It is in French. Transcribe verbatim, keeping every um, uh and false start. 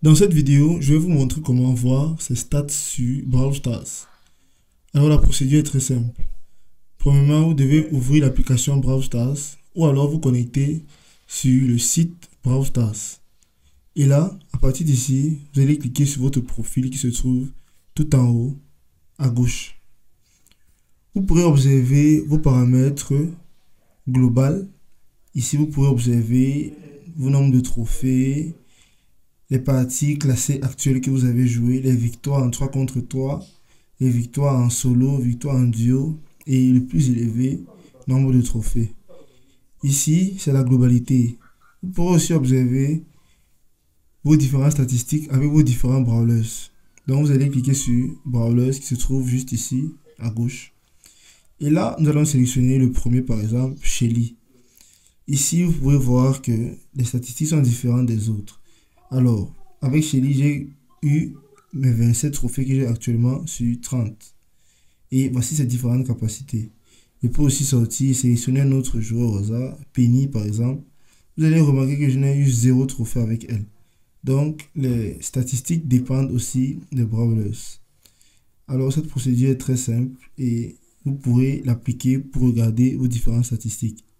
Dans cette vidéo, je vais vous montrer comment voir ses stats sur Brawl Stars. Alors la procédure est très simple. Premièrement, vous devez ouvrir l'application Brawl Stars ou alors vous connecter sur le site Brawl Stars. Et là, à partir d'ici, vous allez cliquer sur votre profil qui se trouve tout en haut à gauche. Vous pourrez observer vos paramètres globaux. Ici, vous pourrez observer vos nombres de trophées, les parties classées actuelles que vous avez jouées, les victoires en trois contre trois, les victoires en solo, victoires en duo et le plus élevé, nombre de trophées. Ici, c'est la globalité. Vous pourrez aussi observer vos différentes statistiques avec vos différents brawlers. Donc, vous allez cliquer sur brawlers qui se trouve juste ici, à gauche. Et là, nous allons sélectionner le premier, par exemple, Shelly. Ici, vous pouvez voir que les statistiques sont différentes des autres. Alors, avec Shelly, j'ai eu mes vingt-sept trophées que j'ai actuellement sur trente. Et voici ces différentes capacités. Je peux aussi sortir et sélectionner un autre joueur au hasard, Penny par exemple. Vous allez remarquer que je n'ai eu zéro trophée avec elle. Donc, les statistiques dépendent aussi des brawlers. Alors, cette procédure est très simple et vous pourrez l'appliquer pour regarder vos différentes statistiques.